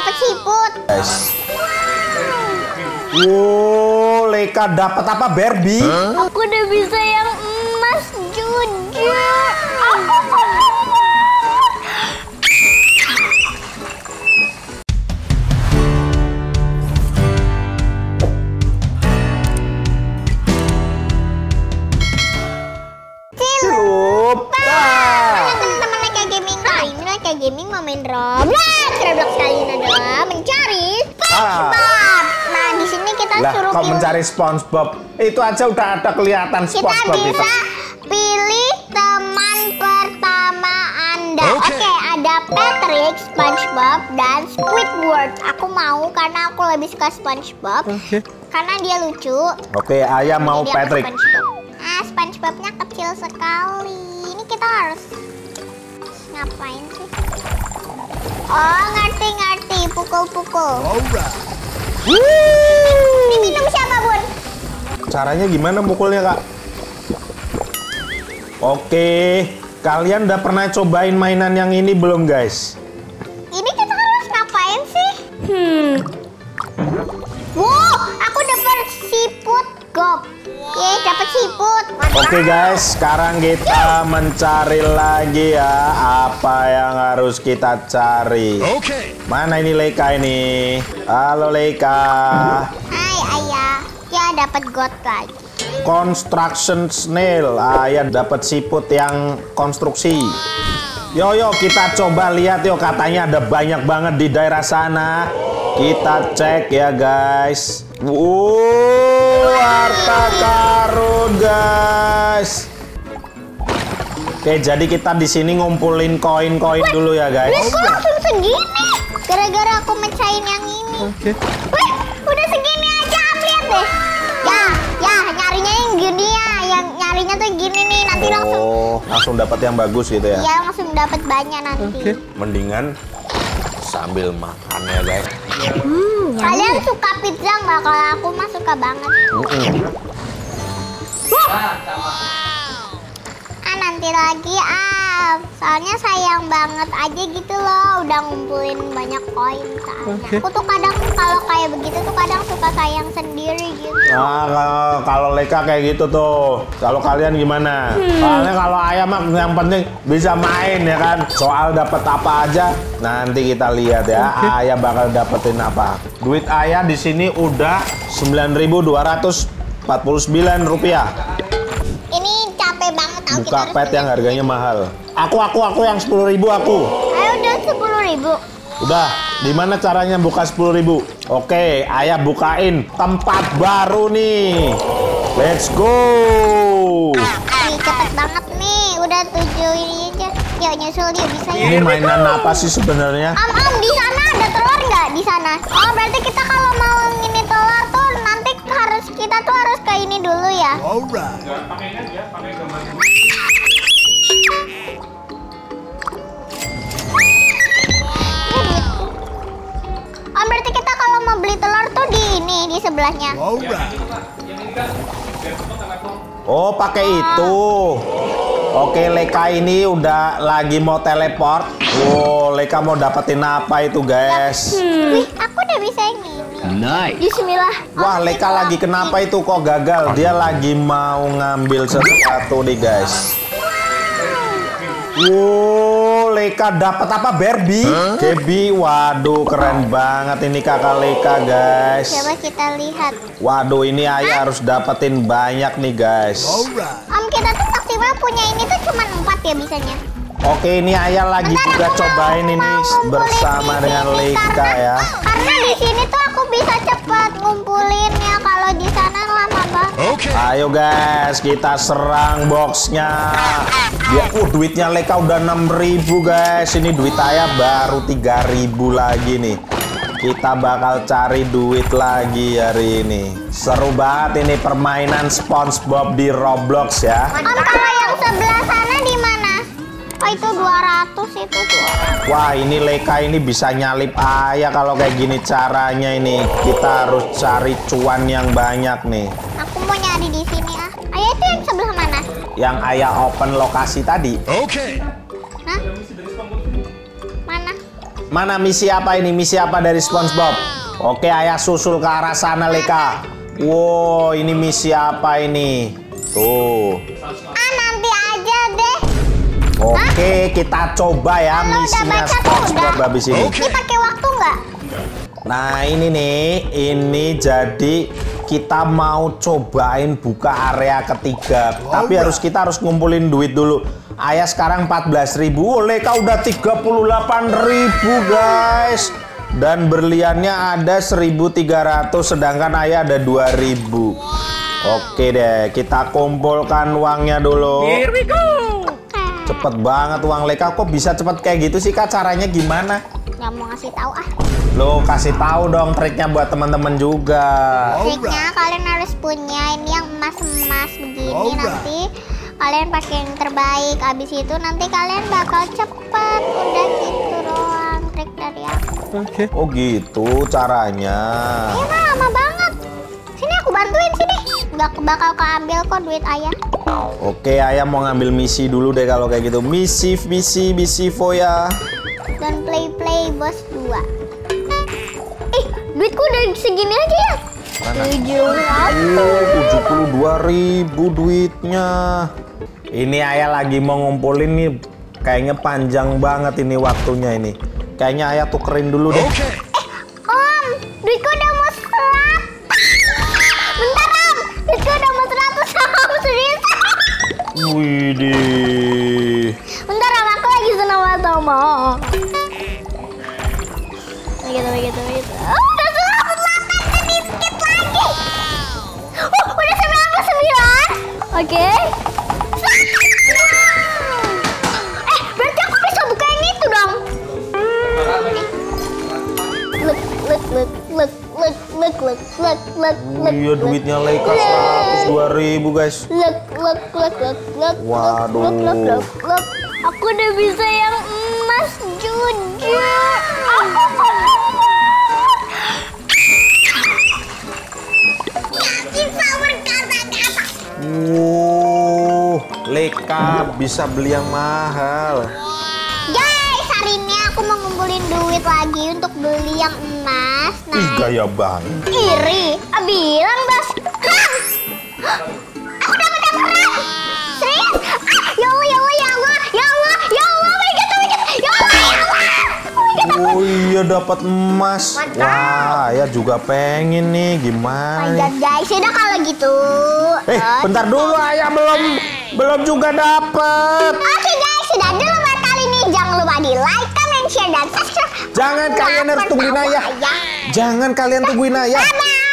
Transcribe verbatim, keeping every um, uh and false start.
dapat siput. Guys. Wow, Leika dapat apa, Barbie? Huh? Aku udah bisa yang emas, jujur. Aku gaming mau main Roblox. Roblox kali ini adalah mencari SpongeBob. Ah. Nah, di sini kita lah, suruh kok pilih. mencari SpongeBob? Itu aja udah ada kelihatan SpongeBob. Kita bisa itu. pilih teman pertama Anda. Oke, okay. okay, ada Patrick, SpongeBob, dan Squidward. Aku mau karena aku lebih suka SpongeBob. Okay. Karena dia lucu. Oke, okay, ayah mau Patrick. SpongeBob. Ah, SpongeBobnya kecil sekali. Ini kita harus ngapain sih? Oh, ngerti-ngerti. Pukul-pukul. Alright. Ini minum siapa, Bun? Caranya gimana mukulnya, Kak? Oke. Kalian udah pernah cobain mainan yang ini belum, guys? Ini kita harus ngapain sih? Hmm. Wow, aku dapat siput gop. Yeay, dapat siput. Oke guys, sekarang kita mencari lagi ya apa yang harus kita cari. Oke. Mana ini Leika ini? Halo Leika. Hai ayah. Ya dapat got lagi. Construction snail. Ayah dapat siput yang konstruksi. Yo yo kita coba lihat yo, katanya ada banyak banget di daerah sana. Kita cek ya guys. Wow, harta karun guys. Oke, jadi kita di sini ngumpulin koin-koin dulu ya guys. Wih, kok langsung segini? Gara-gara aku mecahin yang ini. Oke. Wih, udah segini aja, lihat deh. Ya, ya nyarinya yang gini ya, yang nyarinya tuh gini nih, nanti oh, langsung. Oh, langsung dapat yang bagus gitu ya? Iya, langsung dapat banyak nanti. Oke. Mendingan sambil makan ya guys. Hmm, kalian suka pizza nggak? Kalau aku mah suka banget. Mm-mm. Ah, nanti lagi ah. Soalnya sayang banget aja gitu loh. Udah ngumpulin banyak koin soalnya. Okay. Aku tuh kadang kalau kayak begitu tuh kadang suka sayang sendiri gitu. Nah, kalau, kalau Leika kayak gitu tuh. Kalau kalian gimana? Hmm. Soalnya kalau ayah mah yang penting bisa main ya kan. Soal dapat apa aja nanti kita lihat ya. Okay. Ayah bakal dapetin apa. Duit ayah di sini udah sembilan ribu dua ratus empat puluh sembilan rupiah. Ini capek banget. Aku Buka pet yang harganya mahal. Aku, aku, aku yang sepuluh ribu aku. Ayo udah sepuluh ribu. Udah, gimana caranya buka sepuluh ribu? Oke, ayah bukain tempat baru nih. Let's go. Nih, cepet banget nih. Udah tujuh ini aja. Yuk nyusul dia bisa ya. Ini mainan apa sih sebenarnya? Om, om, di sana ada telur nggak di sana? Oh, berarti kita kalau mau ngini telur tuh nanti harus kita tuh harus ke ini dulu ya. Alright. Oh, berarti kita kalau mau beli telur tuh di ini, di sebelahnya. Oh, pakai itu. Oke, Leika ini udah lagi mau teleport. Wow, Leika mau dapetin apa itu, guys? Hmm. Wih, aku udah bisa yang ini. Nice. Bismillah. Wah, Leika lagi kenapa itu kok gagal? Dia lagi mau ngambil sesuatu nih, guys. Wow, Leika dapat apa, Barbie? Huh? Gaby, waduh keren banget ini kakak Leika, guys. Coba kita lihat. Waduh, ini ayah harus dapetin banyak nih, guys. Om, kita tuh maksimal punya ini tuh cuma empat ya bisanya. Oke, ini ayah lagi Bentar, juga aku cobain mau, ini mau bersama di dengan sini, Leika karena, ya. Karena di sini tuh aku bisa cepat ngumpulinnya, kalau di sana lama banget. Okay. Ayo guys, kita serang boxnya. Ya, uh, duitnya Leika udah enam ribu guys. Ini duit ayah baru tiga ribu lagi nih. Kita bakal cari duit lagi hari ini. Seru banget ini permainan SpongeBob di Roblox ya. Om, kalau yang sebelah sana di mana? Oh, itu dua ratus itu dua ratus. Wah, ini Leika ini bisa nyalip ayah kalau kayak gini caranya ini. Kita harus cari cuan yang banyak nih. Aku mau nyari di sini ah. Ayah itu yang sebelah mana? Yang ayah open lokasi tadi. Oke. Hah? Mana? Mana misi apa ini? Misi apa dari SpongeBob? Oke, ayah susul ke arah sana, Leka. Wow, ini misi apa ini? Tuh. Ah, nanti aja deh. Oke, Hah? kita coba ya Kalau misinya SpongeBob habis ini. Ini pakai waktu nggak? Nah, ini nih, ini jadi kita mau cobain buka area ketiga. Oh, Tapi harus kita harus ngumpulin duit dulu. Ayah sekarang empat belas ribu, oh, Leka udah tiga puluh delapan ribu guys. Dan berliannya ada seribu tiga ratus, sedangkan ayah ada dua ribu. Oke deh, kita kumpulkan uangnya dulu. Here we go. Cepet banget uang Leka, kok bisa cepet kayak gitu sih Kak? Caranya gimana? Nggak mau ngasih tahu ah. Lo kasih tahu dong triknya buat teman-teman juga. Triknya kalian harus punya ini yang emas-emas begini. Alright. Nanti kalian pakai yang terbaik. Abis itu nanti kalian bakal cepet. Udah gitu doang trik dari aku. Oke. Okay. Oh gitu caranya. Iya mah lama banget. Sini aku bantuin sini. Gak bakal keambil kok duit ayah. Oke, ayah mau ngambil misi dulu deh kalau kayak gitu. Misi, misi, misi Foya. Dan play-play bos dua. Eh, duitku udah segini aja ya. tujuh puluh dua ribu duitnya. Ini ayah lagi mau ngumpulin nih. Kayaknya panjang banget ini waktunya ini. Kayaknya ayah tukerin dulu deh. Eh, Om, duitku udah mau seratus. Bentar, Om. Duitku udah mau seratus. Om, serius. Widih. Bentar, Om. Aku lagi senang banget, Om. Begitu, begitu, begitu. Oh, udah seratus delapan. Sedikit lagi. Oh, udah sembilan puluh sembilan. Oke. Eh, berarti aku bisa buka yang itu dong. Look, look, look, look, look, look, look, look, look, look. Iya, duitnya Leka seratus dua ribu guys. Look, look, look, look, look. Waduh. Look, look, look, look. Aku udah bisa yang emas jujur. Aku senang. Bisa berkata-kata. Wow, Leka bisa beli yang mahal. Guys, hari ini aku mau ngumpulin duit lagi untuk beli yang emas. Nah, Ih, gaya banget. iri. Ah, bilang bos. Rang. Aku dapat dapat rang. Serius? Ah, ya Allah, ya Allah, ya Allah, ya Allah, ya Allah, my God, my God, ya Allah, ya Allah. Oh iya dapat emas. Wah, ya juga pengen nih. My Gimana? God, guys, udah kalau gitu. Eh, bentar dulu ayah belum belum juga dapet. Oke guys, sudah dulu buat kali ini. Jangan lupa di like, comment, share, dan subscribe. Jangan kalian harus tungguin ayah. Jangan kalian tungguin ayah. Dadah.